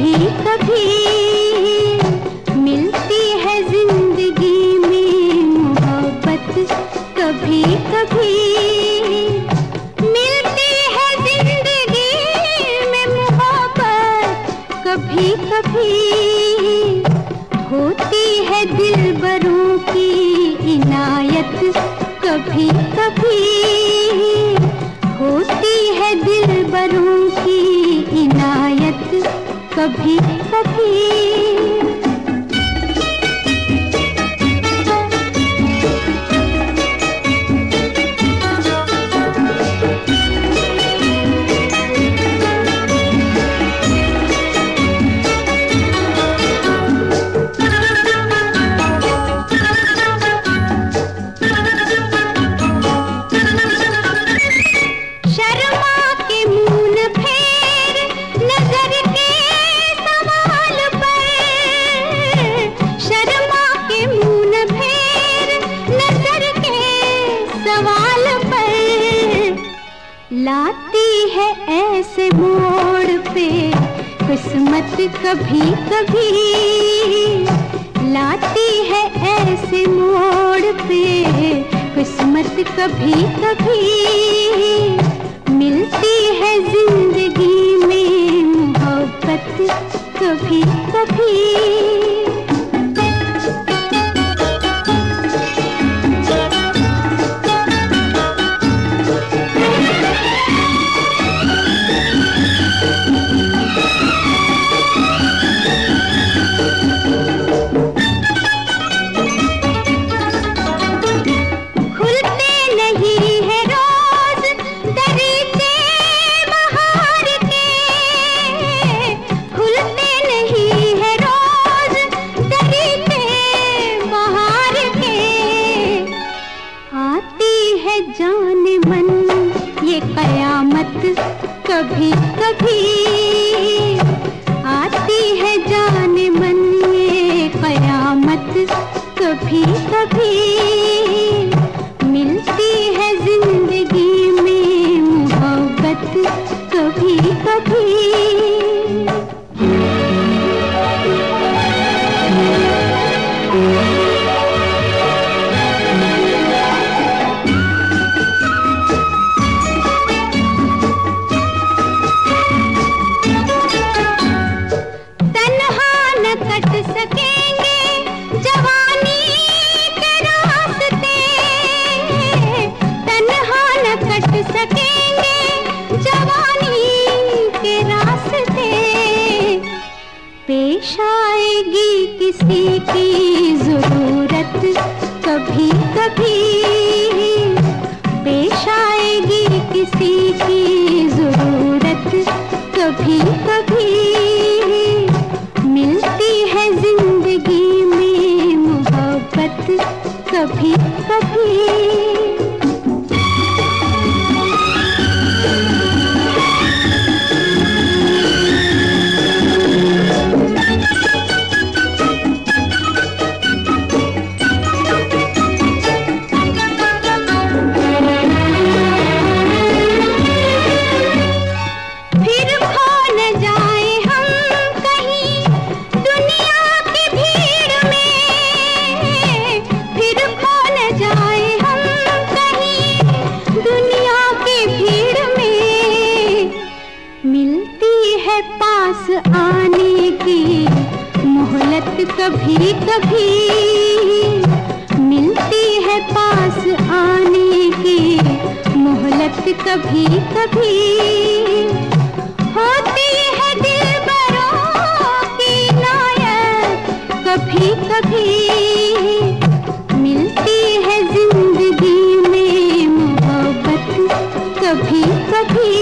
कभी कभी मिलती है जिंदगी में मोहब्बत, कभी कभी मिलती है जिंदगी में मोहब्बत, कभी कभी होती है दिलबरों की इनायत, कभी कभी होती है दिलबरों की इनायत, कभी कभी। लाती है ऐसे मोड़ पे किस्मत, कभी कभी लाती है ऐसे मोड़ पे किस्मत, कभी कभी मिलती है जिंदगी में मोहब्बत, कभी कभी। जाने मन ये कयामत, कभी कभी आती है जाने मन ये कयामत, कभी कभी मिलती है जिंदगी में मोहब्बत, कभी कभी। पेश आएगी किसी की जरूरत, कभी कभी पेश आएगी किसी की जरूरत, कभी कभी मिलती है जिंदगी में मोहब्बत, कभी कभी। पास आने की मोहलत, कभी कभी मिलती है पास आने की मोहलत, कभी कभी होती है दिलबरों की इनायत, कभी कभी मिलती है जिंदगी में मोहब्बत, कभी कभी।